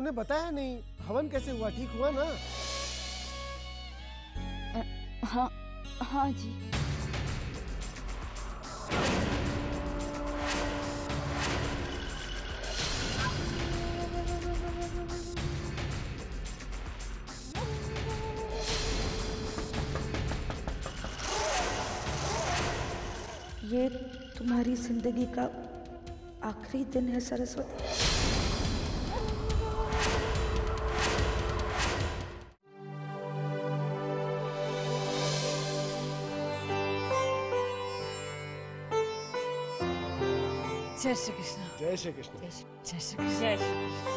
तुमने बताया नहीं, हवन कैसे हुआ? ठीक हुआ ना? हाँ हाँ जी। ये तुम्हारी जिंदगी का आखिरी दिन है सरस्वती। जय श्री कृष्ण। जय श्री कृष्ण। जय श्री कृष्ण। जय श्री कृष्ण।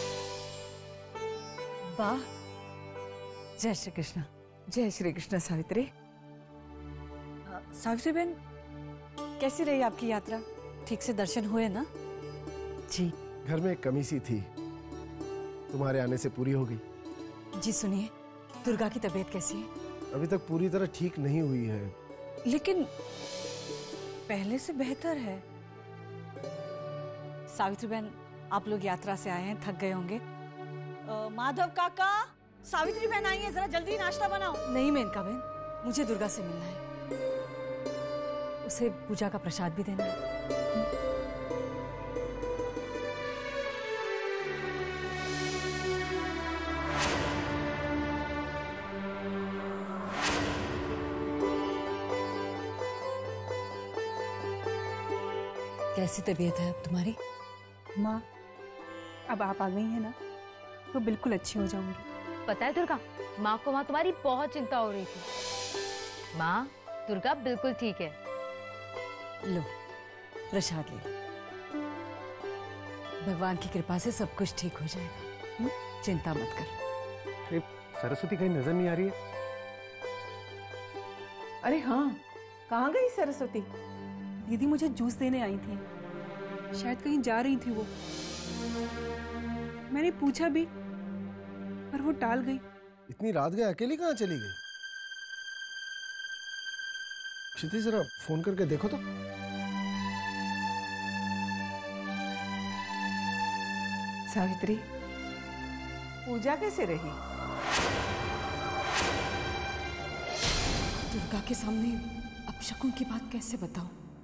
वाह, जय श्री कृष्ण। जय श्री कृष्ण। सावित्री, सावित्री बहन, कैसी रही आपकी यात्रा? ठीक से दर्शन हुए ना? जी। घर में एक कमी सी थी, तुम्हारे आने से पूरी हो गई। जी सुनिए, दुर्गा की तबीयत कैसी है? अभी तक पूरी तरह ठीक नहीं हुई है, लेकिन पहले से बेहतर है। सावित्री बहन, आप लोग यात्रा से आए हैं, थक गए होंगे। माधव काका, सावित्री बहन आई है, जरा जल्दी नाश्ता बनाओ। नहीं मेनका बहन, मुझे दुर्गा से मिलना है, उसे पूजा का प्रसाद भी देना है। कैसी तबीयत है अब तुम्हारी? माँ, अब आप आ गई हैं ना, तो बिल्कुल अच्छी हो जाऊंगी। पता है दुर्गा, माँ को वहाँ तुम्हारी बहुत चिंता हो रही थी। माँ, दुर्गा बिल्कुल ठीक है। लो, प्रसाद ले। भगवान की कृपा से सब कुछ ठीक हो जाएगा, चिंता मत कर। सरस्वती कहीं नजर नहीं आ रही है? अरे हाँ, कहाँ गई सरस्वती? दीदी मुझे जूस देने आई थी, शायद कहीं जा रही थी वो। मैंने पूछा भी, पर वो टाल गई। इतनी रात गए अकेली कहाँ चली गई? क्षिति, जरा फोन करके देखो तो। सावित्री, पूजा कैसे रही? दुर्गा के सामने अपशकुन की बात कैसे बताऊं?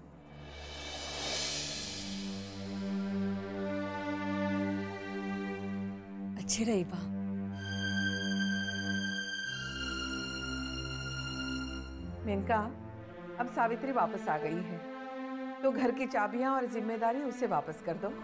अच्छी रही बा। मेनका, अब सावित्री वापस आ गई है, तो घर की चाबियां और जिम्मेदारी उसे वापस कर दो।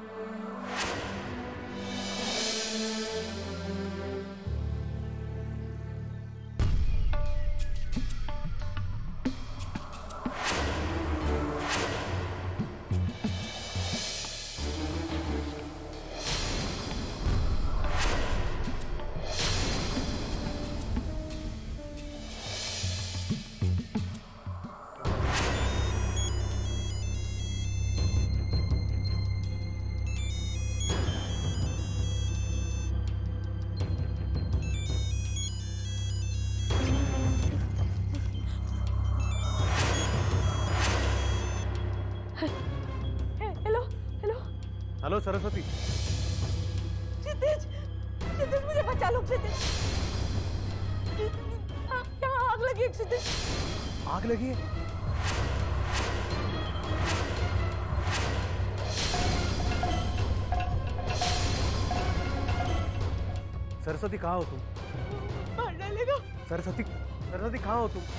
हेलो सरस्वती। क्षितिज, क्षितिज मुझे बचा लो क्षितिज। यहाँ आग लगी है क्षितिज। आग लगी है? सरस्वती कहाँ हो तुम? मार डालेगा। सरस्वती, सरस्वती कहाँ हो तुम?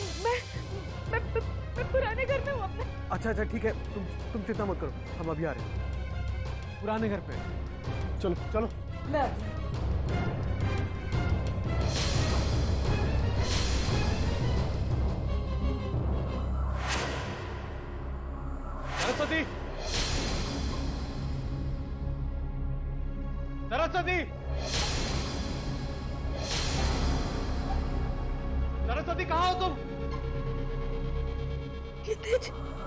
मैं पुराने घर में हूँ अपने। अच्छा ठीक है, तुम चिंता मत करो, हम अभी आ रहे हैं। पुराने घर पे चलो चलो। मैं सरस्वती, सरस्वती, सरस्वती कहाँ हो तुम? क्षितिज,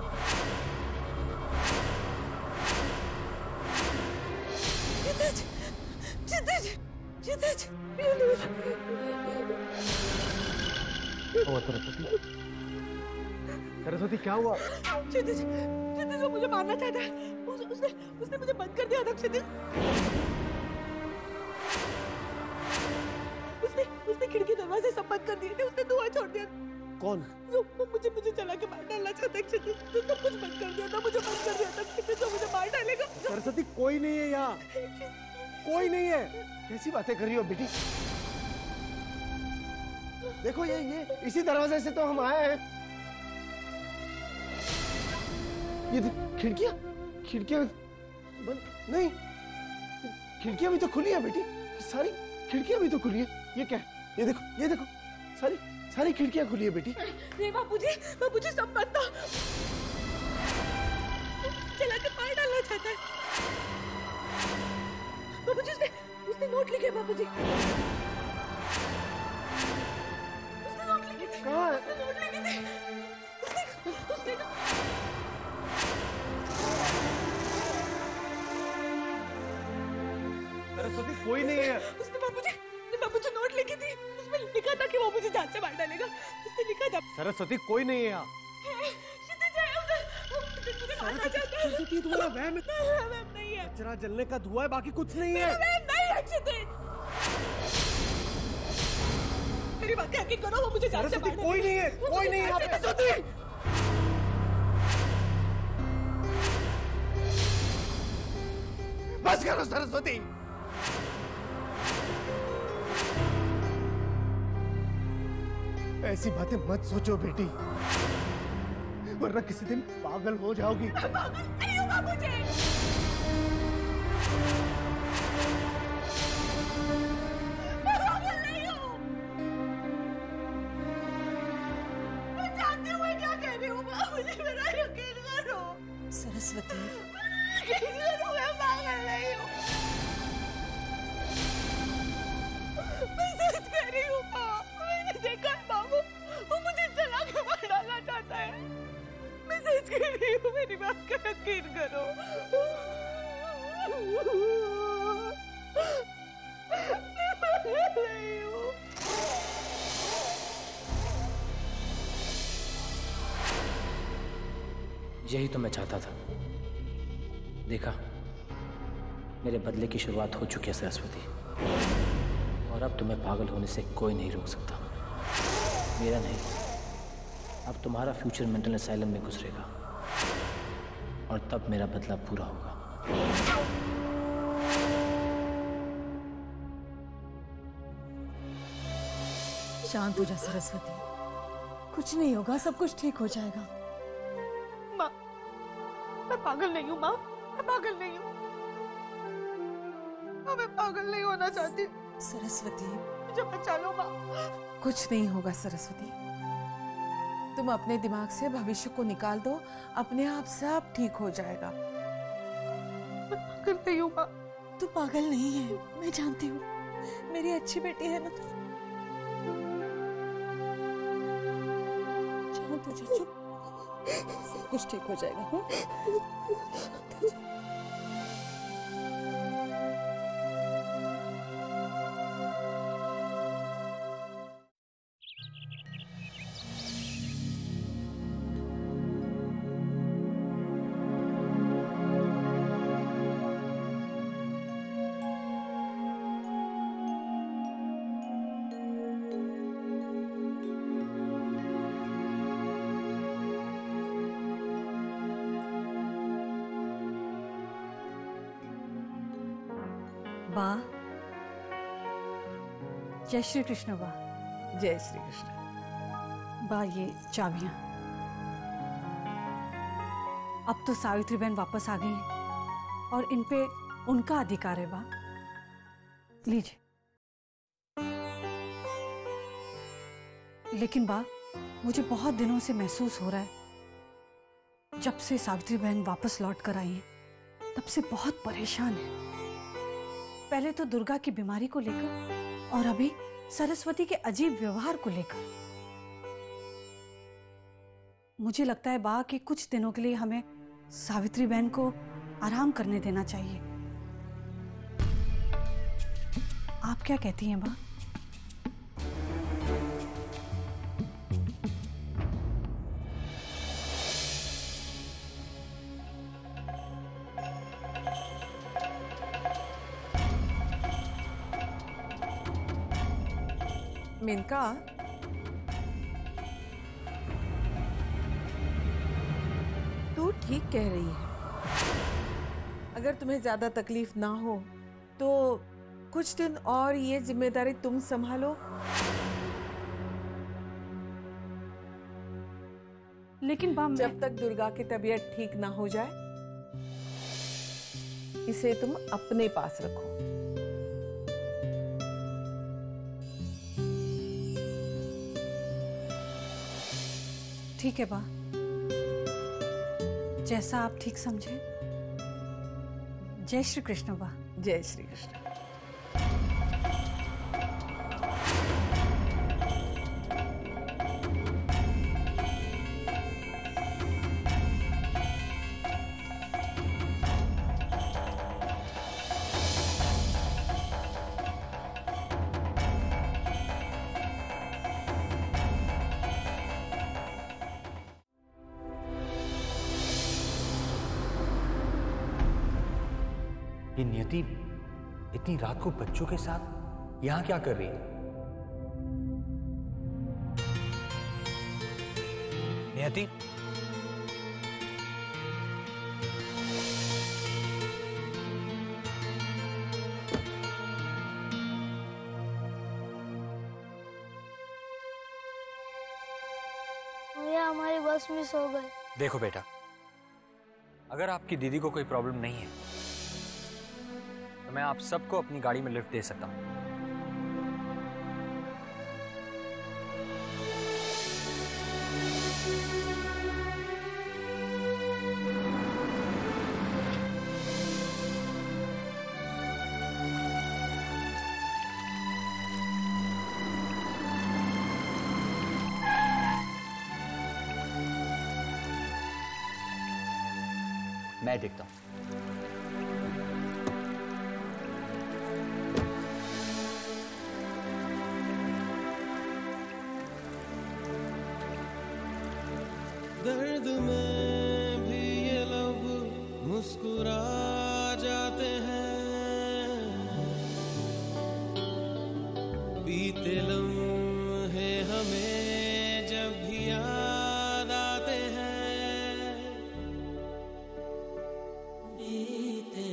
क्षितिज, क्षितिज, क्षितिज, सरस्वती, सरस्वती क्या हुआ? क्षितिज, क्षितिज वो मुझे मारना चाहता है। उसने मुझे बंद कर दिया था क्षितिज। उसने खिड़की दरवाजे सब बंद कर दिए थे, उसने धुआं छोड़ दिया। कौन? वो मुझे जला के मार डालना चाहता है। तो सब कुछ बंद कर दिया था, मुझे बंद कर दिया था। तो मुझे मार डालेगा। सरस्वती कोई नहीं है यहाँ, कोई नहीं है। कैसी बातें कर रही हो बेटी? देखो ये इसी दरवाजे से तो हम आए हैं। ये खिड़कियां बंद नहीं, खिड़कियां भी तो खुली है बेटी, सारी खिड़कियां भी तो खुली है। ये क्या है? ये देखो सारी खिड़कियां खुली है बेटी। नहीं बापूजी सब बंद था। चला के मार डालना चाहता है। बापूजी उसने नोट लिखे। बापूजी उसने नोट लिखे थे। कहाँ है? उसने नोट लिखे थे। उसने सरस्वती कोई नहीं है। उसने बापूजी नोट लिखी थी। उसमें लिखा था कि वो मुझे जान से मार डालेगा। उसने लिखा था। सरस्वती कोई नहीं है यहाँ। सरस्वती तुम्हारा वहम नहीं है। कचरा जलने का धुआं है, बाकी कुछ नहीं है। नहीं है क्षितिज। मेरी बात यकीन करो, वो मुझे जान से मार कोई नहीं है, कोई नहीं है यहाँ पे। सरस्वती बस करो सरस्वती। ऐसी बातें मत सोचो बेटी, वरना किसी दिन पागल हो जाओगी। पागल नहीं हूँ बाबूजी। मैं पागल नहीं हूँ। मैं जानती हूँ मैं क्या कह रही हूँ। बाबूजी मेरा यकीन करो। सरस्वती यकीन करो, मैं पागल नहीं हूँ। मैं सच कह रही हूँ। मैंने देखा है बाबू, वो मुझे जला के मार डालना चाहता है। मैं सच कह रही हूँ, मेरी बात का यकीन करो। नहीं हूँ। यही तो मैं चाहता था। देखा, मेरे बदले की शुरुआत हो चुकी है सरस्वती, और अब तुम्हें पागल होने से कोई नहीं रोक सकता। मेरा नहीं, अब तुम्हारा फ्यूचर मेंटल असाइलम में गुजरेगा, और तब मेरा बदला पूरा होगा। शांत हो जा सरस्वती, कुछ नहीं होगा, सब कुछ ठीक हो जाएगा। माँ, मैं पागल नहीं हूँ। माँ, मैं पागल नहीं हूँ। मैं पागल नहीं होना चाहती। सरस्वती मुझे बचा लो माँ। कुछ नहीं होगा सरस्वती, तुम अपने दिमाग से भविष्य को निकाल दो, अपने आप सब ठीक हो जाएगा। मैं पागल नहीं हूँ माँ। तू पागल नहीं है, मैं जानती हूँ, मेरी अच्छी बेटी है ना तू। शांत हो जा, चुप, सब कुछ ठीक हो जाएगा। हाँ? बा, जय श्री कृष्ण बा। जय श्री कृष्ण। बा, ये चाबियां। अब तो सावित्री बहन वापस आ गई हैं और इन पे उनका अधिकार है बा। लीजिए। लेकिन बा, मुझे बहुत दिनों से महसूस हो रहा है, जब से सावित्री बहन वापस लौट कर आई हैं तब से बहुत परेशान है। पहले तो दुर्गा की बीमारी को लेकर, और अभी सरस्वती के अजीब व्यवहार को लेकर। मुझे लगता है बा कि कुछ दिनों के लिए हमें सावित्री बहन को आराम करने देना चाहिए। आप क्या कहती हैं बा? मेनका, तू ठीक कह रही है। अगर तुम्हें ज्यादा तकलीफ ना हो तो कुछ दिन और ये जिम्मेदारी तुम संभालो। लेकिन बा मैं... जब तक दुर्गा की तबीयत ठीक ना हो जाए इसे तुम अपने पास रखो। ठीक है बा, जैसा आप ठीक समझे। जय श्री कृष्ण बा। जय श्री कृष्ण। ये नियति इतनी रात को बच्चों के साथ यहां क्या कर रही है? नियति, भैया हमारी बस मिस हो गई। देखो बेटा, अगर आपकी दीदी को कोई प्रॉब्लम नहीं है तो मैं आप सबको अपनी गाड़ी में लिफ्ट दे सकता हूं। मैं देखता हूं। दर्द में भी ये लब मुस्कुरा जाते हैं, बीते लम्हे हमें जब भी याद आते हैं, बीते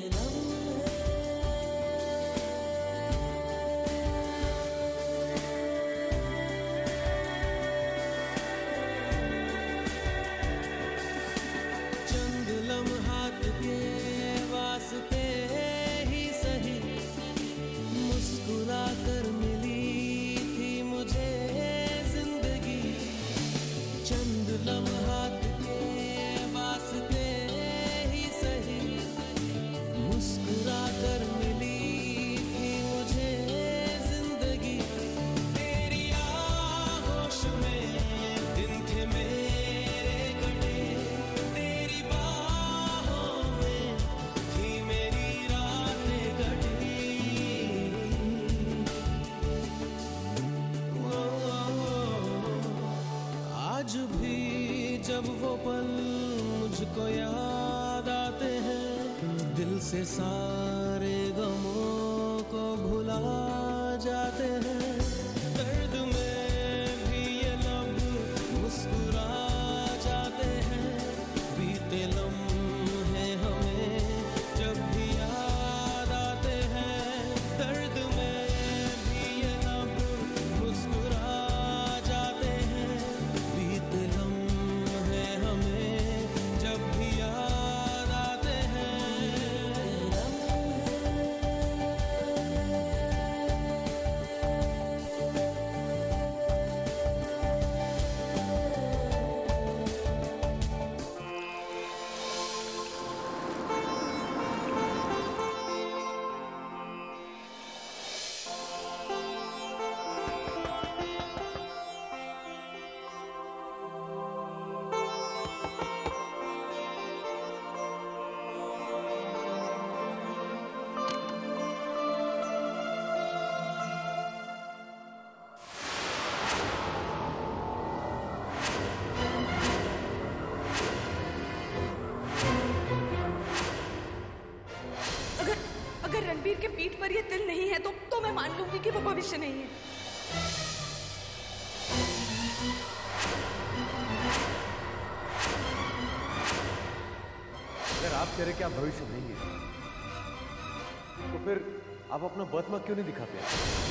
जब वो पल मुझको याद आते हैं, दिल से सारे गमों को भुला जाते हैं। दर्द में भी ये लब मुस्कुरा जाते हैं, बीते लम्हे हमें जब भी याद आते हैं। दर्द में भी ये लब मुस्कुरा जाते हैं, बीते लम्हे हमें जब भी याद आते हैं। अगर रणबीर के पीठ पर ये तिल नहीं है तो मैं मान लूंगी कि वो भविष्य नहीं है। आप कह रहे कि आप भविष्य देंगे, तो फिर आप अपना बर्थ मार्क क्यों नहीं दिखाते?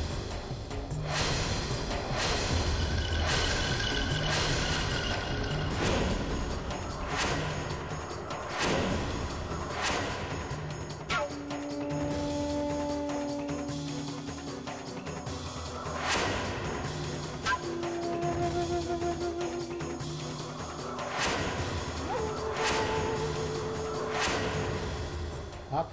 आप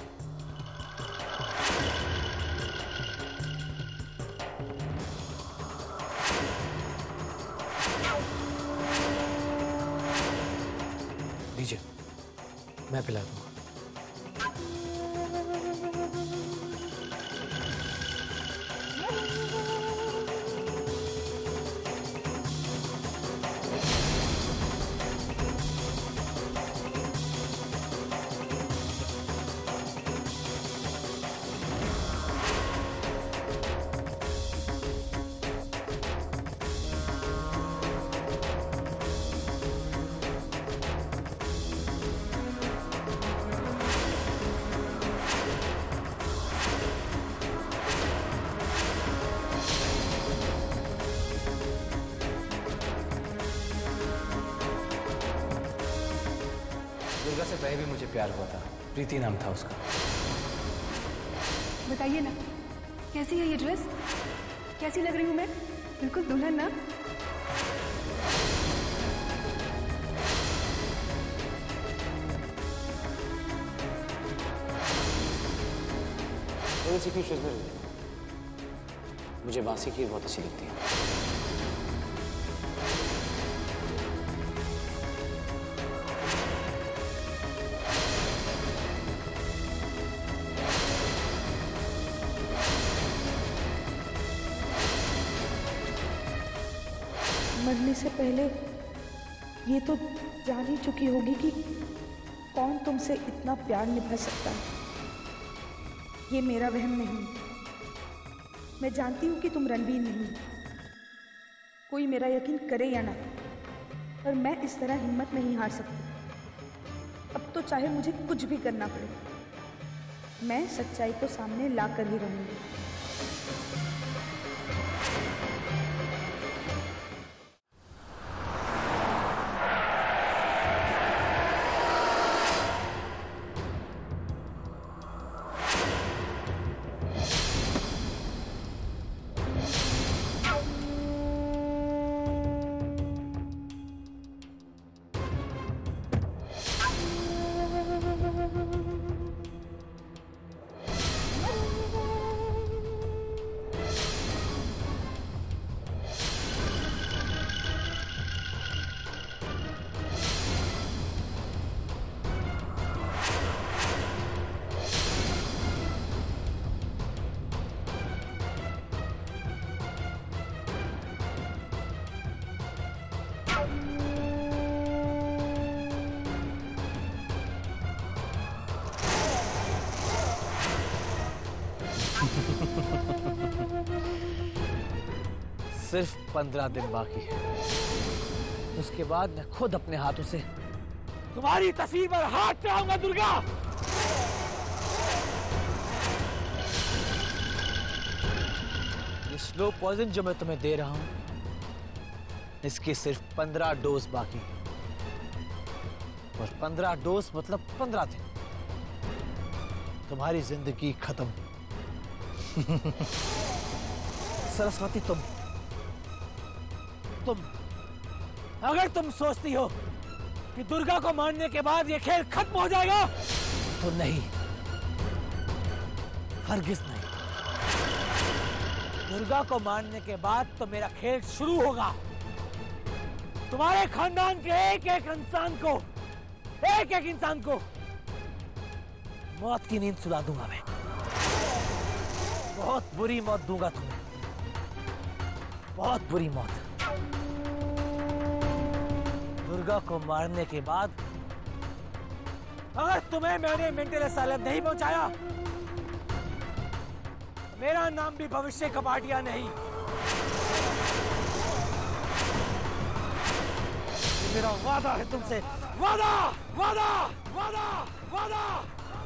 दीजिए, मैं पिला दूंगा। दुर्गा से पहले भी मुझे प्यार हुआ था, प्रीति नाम था उसका। बताइए ना, कैसी है ये ड्रेस? कैसी लग रही हूँ मैं? बिल्कुल दुल्हन ना? थोड़ी सी क्यों में मुझे बांसी की बहुत अच्छी लगती है। मरने से पहले ये तो जान ही चुकी होगी कि कौन तुमसे इतना प्यार निभा सकता है। ये मेरा वहम नहीं, मैं जानती हूँ कि तुम रणवीर नहीं। कोई मेरा यकीन करे या ना, पर मैं इस तरह हिम्मत नहीं हार सकती। अब तो चाहे मुझे कुछ भी करना पड़े, मैं सच्चाई को सामने ला कर ही रहूंगी। सिर्फ 15 दिन बाकी है, उसके बाद मैं खुद अपने हाथों से तुम्हारी तस्वीर पर हाथ चढ़ाऊंगा। दुर्गा, ये स्लो पॉइजन जो मैं तुम्हें दे रहा हूं, इसकी सिर्फ 15 डोज बाकी है, और 15 डोज मतलब 15 दिन, तुम्हारी जिंदगी खत्म। सरस्वती, तुम अगर तुम सोचती हो कि दुर्गा को मारने के बाद ये खेल खत्म हो जाएगा, तो नहीं, हरगिज नहीं। दुर्गा को मारने के बाद तो मेरा खेल शुरू होगा। तुम्हारे खानदान के एक एक इंसान को मौत की नींद सुला दूंगा मैं। बहुत बुरी मौत दूंगा तुम्हें, बहुत बुरी मौत। दुर्गा को मारने के बाद अगर तुम्हें मैंने मेंटल असाइलम नहीं पहुंचाया, मेरा नाम भी भविष्य कपाटिया नहीं। मेरा वादा है तुमसे वादा वादा वादा वादा